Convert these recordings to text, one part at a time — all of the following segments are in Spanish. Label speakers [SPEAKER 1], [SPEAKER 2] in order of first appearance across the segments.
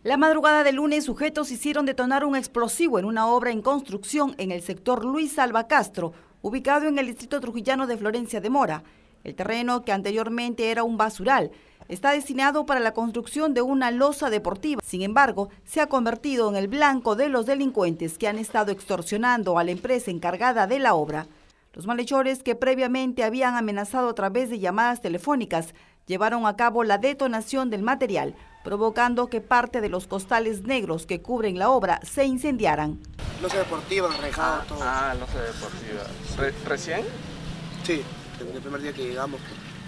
[SPEAKER 1] La madrugada del lunes, sujetos hicieron detonar un explosivo en una obra en construcción en el sector Luis Alba Castro, ubicado en el distrito trujillano de Florencia de Mora. El terreno, que anteriormente era un basural, está destinado para la construcción de una losa deportiva. Sin embargo, se ha convertido en el blanco de los delincuentes que han estado extorsionando a la empresa encargada de la obra. Los malhechores, que previamente habían amenazado a través de llamadas telefónicas, llevaron a cabo la detonación del material, provocando que parte de los costales negros que cubren la obra se incendiaran.
[SPEAKER 2] Losa deportiva, rejado, todo.
[SPEAKER 3] Losa deportiva. ¿Recién?
[SPEAKER 2] Sí, el primer día que llegamos.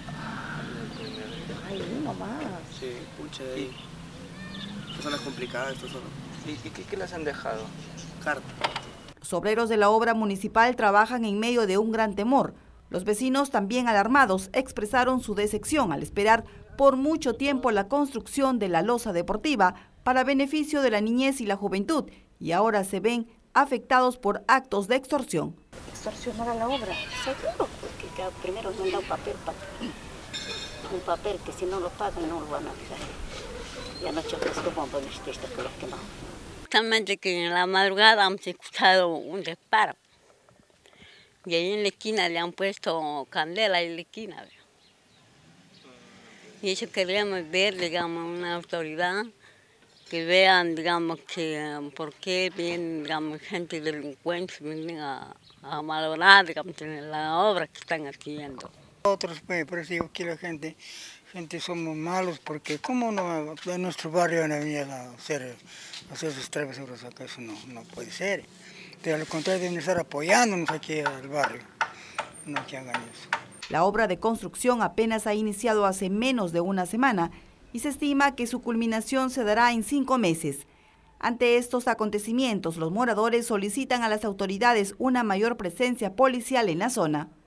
[SPEAKER 1] Ay, no más.
[SPEAKER 2] Sí, pucha de ahí. Estas son las complicadas, estas son.
[SPEAKER 3] ¿Y qué les han dejado?
[SPEAKER 2] Carta.
[SPEAKER 1] Los obreros de la obra municipal trabajan en medio de un gran temor. Los vecinos, también alarmados, expresaron su decepción al esperar por mucho tiempo la construcción de la losa deportiva para beneficio de la niñez y la juventud, y ahora se ven afectados por actos de extorsión.
[SPEAKER 4] Extorsionar a la obra, seguro, porque primero nos han dado un papel que si no lo pagan no lo van a dejar. Y anoche pues como lo que no.
[SPEAKER 5] Justamente que en la madrugada hemos escuchado un disparo. Y ahí en la esquina le han puesto candela en la esquina. Y eso queríamos ver, digamos, una autoridad que vean, digamos, que por qué vienen, digamos, gente delincuente, vienen a malograr, digamos, la obra que están haciendo.
[SPEAKER 6] Otros, por eso digo que la gente somos malos, porque cómo no en nuestro barrio van a venir a hacer sus travesuras acá, eso no puede ser. Pero al contrario deben estar apoyándonos aquí al barrio, no que hagan eso.
[SPEAKER 1] La obra de construcción apenas ha iniciado hace menos de una semana y se estima que su culminación se dará en 5 meses. Ante estos acontecimientos, los moradores solicitan a las autoridades una mayor presencia policial en la zona.